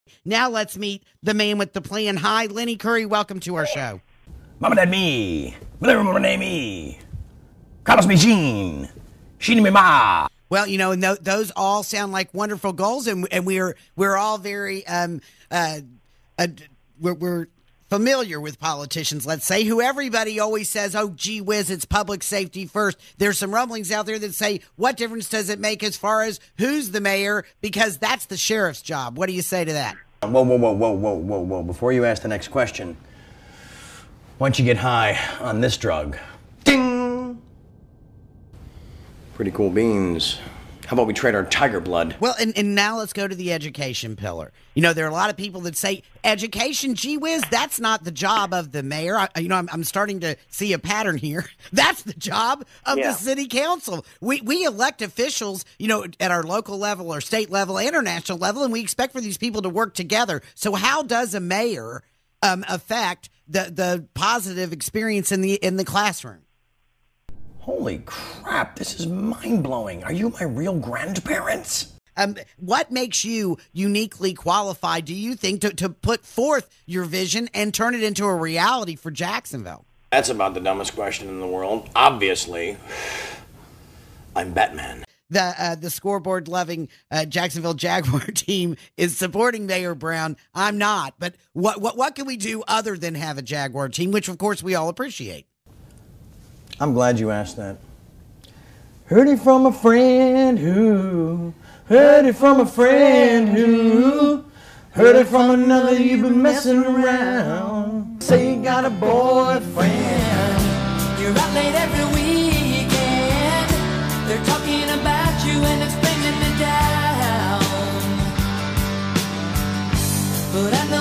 Now let's meet the man with the plan. Hi, Lenny Curry. Welcome to our show. Mama Dad me. Mama name me. Carlos me Jean. Sheenie me ma. Well, you know, and those all sound like wonderful goals, and we're all very we're familiar with politicians, let's say, who everybody always says, oh, gee whiz, it's public safety first. There's some rumblings out there that say, what difference does it make as far as who's the mayor? Because that's the sheriff's job. What do you say to that? Whoa. Before you ask the next question, why don't you get high on this drug? Ding! Pretty cool beans. How about we trade our tiger blood? Well, and now let's go to the education pillar. You know, there are a lot of people that say, education, gee whiz, that's not the job of the mayor. I'm starting to see a pattern here. That's the job of the city council. We elect officials, you know, at our local level or state level, international level, and we expect for these people to work together. So how does a mayor affect the positive experience in the classroom? Holy crap, this is mind-blowing. Are you my real grandparents? What makes you uniquely qualified, do you think, to put forth your vision and turn it into a reality for Jacksonville? That's about the dumbest question in the world. Obviously, I'm Batman. The scoreboard-loving Jacksonville Jaguar team is supporting Mayor Brown. I'm not. But what can we do other than have a Jaguar team, which, of course, we all appreciate? I'm glad you asked that. Heard it from a friend who, heard it from a friend who, heard it from another, you've been messing around. Say you got a boyfriend. You're out late every weekend. They're talking about you and it's bringing me down. But I know